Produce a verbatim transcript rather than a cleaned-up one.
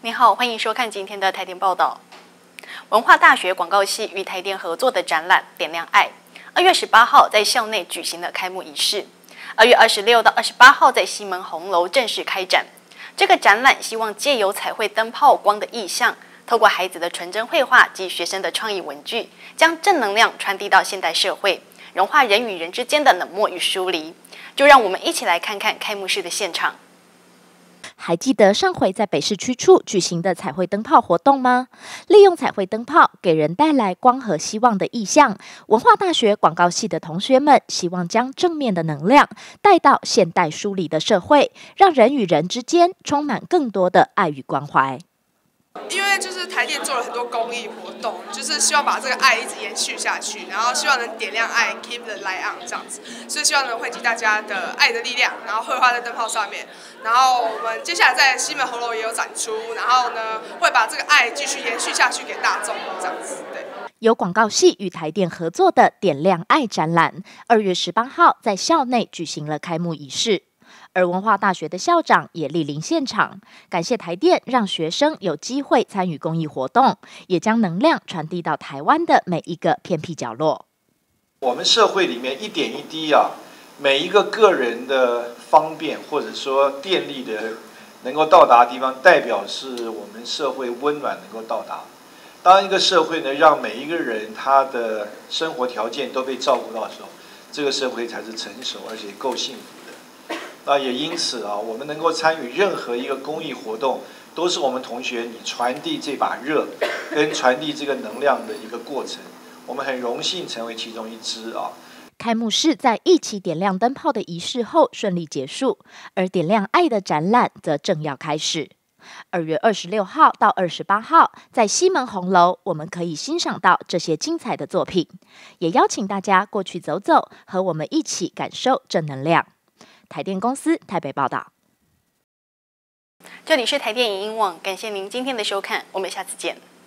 你好，欢迎收看今天的台电报道。文化大学广告系与台电合作的展览《点亮爱》，二月十八号在校内举行了开幕仪式。二月二十六到二十八号在西门红楼正式开展。这个展览希望借由彩绘灯泡光的意象，透过孩子的纯真绘画及学生的创意文具，将正能量传递到现代社会，融化人与人之间的冷漠与疏离。就让我们一起来看看开幕式的现场。 还记得上回在北市区处举行的彩绘灯泡活动吗？利用彩绘灯泡给人带来光和希望的意象，文化大学广告系的同学们希望将正面的能量带到现代疏离的社会，让人与人之间充满更多的爱与关怀。 因为就是台电做了很多公益活动，就是希望把这个爱一直延续下去，然后希望能点亮爱 ，keep the light on 这样子，所以希望能汇集大家的爱的力量，然后绘画在灯泡上面。然后我们接下来在西门红楼也有展出，然后呢会把这个爱继续延续下去给大众这样子。对， 由广告系与台电合作的点亮爱展览，二月十八号在校内举行了开幕仪式。而文化大学的校长也莅临现场，感谢台电让学生有机会参与公益活动，也将能量传递到台湾的每一个偏僻角落。 我们社会里面一点一滴啊，每一个个人的方便或者说便利的能够到达的地方，代表是我们社会温暖能够到达。当一个社会呢，让每一个人他的生活条件都被照顾到的时候，这个社会才是成熟而且够幸福。那也因此啊，我们能够参与任何一个公益活动，都是我们同学你传递这把热，跟传递这个能量的一个过程。我们很荣幸成为其中一支啊。 开幕式在一起点亮灯泡的仪式后顺利结束，而点亮爱的展览则正要开始。二月二十六号到二十八号，在西门红楼，我们可以欣赏到这些精彩的作品，也邀请大家过去走走，和我们一起感受正能量。台电公司台北报道。 这里是台电影音网，感谢您今天的收看，我们下次见。